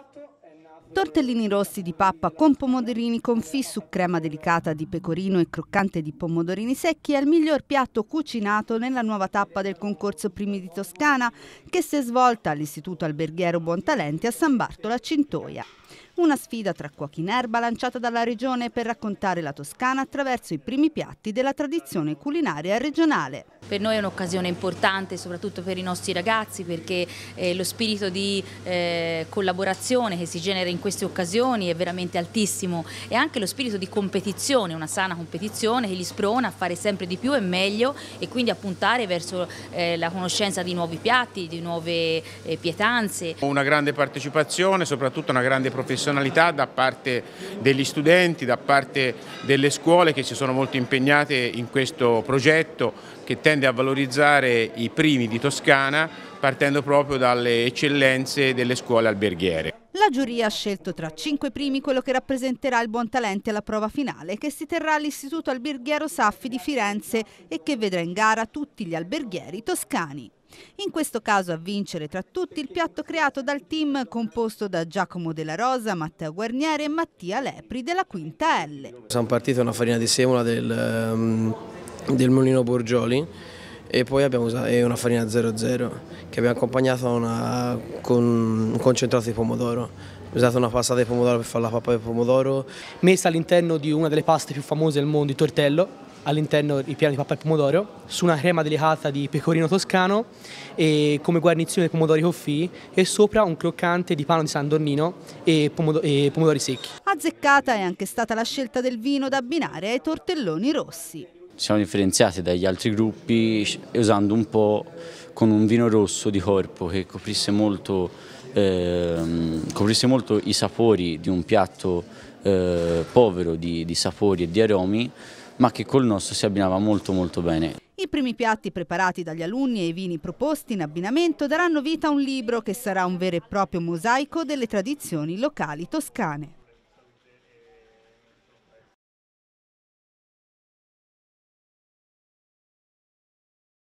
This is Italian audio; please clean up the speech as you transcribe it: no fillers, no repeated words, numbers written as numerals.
Tortellini rossi di pappa con pomodorini confit su crema delicata di pecorino e croccante di pomodorini secchi è il miglior piatto cucinato nella nuova tappa del concorso Primi di Toscana che si è svolta all'Istituto Alberghiero Buontalenti a San Bartolo a Cintoia. Una sfida tra cuochi in erba lanciata dalla Regione per raccontare la Toscana attraverso i primi piatti della tradizione culinaria regionale. Per noi è un'occasione importante, soprattutto per i nostri ragazzi, perché lo spirito di collaborazione che si genera in queste occasioni è veramente altissimo e anche lo spirito di competizione, una sana competizione che li sprona a fare sempre di più e meglio e quindi a puntare verso la conoscenza di nuovi piatti, di nuove pietanze. Una grande partecipazione, soprattutto una grande professionalità da parte degli studenti, da parte delle scuole che si sono molto impegnate in questo progetto che tende a valorizzare i primi di Toscana partendo proprio dalle eccellenze delle scuole alberghiere. La giuria ha scelto tra 5 primi quello che rappresenterà il Buontalenti alla prova finale che si terrà all'Istituto Alberghiero Saffi di Firenze e che vedrà in gara tutti gli alberghieri toscani. In questo caso a vincere tra tutti il piatto creato dal team composto da Giacomo Della Rosa, Matteo Guarnieri e Mattia Lepri della Quinta L. Siamo partiti da una farina di semola del Mulino Borgioli e poi abbiamo usato una farina 00 che abbiamo accompagnato con un concentrato di pomodoro. Ho usato una passata di pomodoro per fare la pappa di pomodoro. Messa all'interno di una delle paste più famose del mondo, il tortello, all'interno il piano di pappa e pomodoro, su una crema delicata di pecorino toscano e come guarnizione dei pomodori confit e sopra un croccante di panno di San Donnino e pomodori secchi. Azzeccata è anche stata la scelta del vino da abbinare ai tortelloni rossi. Siamo differenziati dagli altri gruppi usando un po' con un vino rosso di corpo che coprisse molto i sapori di un piatto povero di sapori e di aromi, ma che col nostro si abbinava molto bene. I primi piatti preparati dagli alunni e i vini proposti in abbinamento daranno vita a un libro che sarà un vero e proprio mosaico delle tradizioni locali toscane.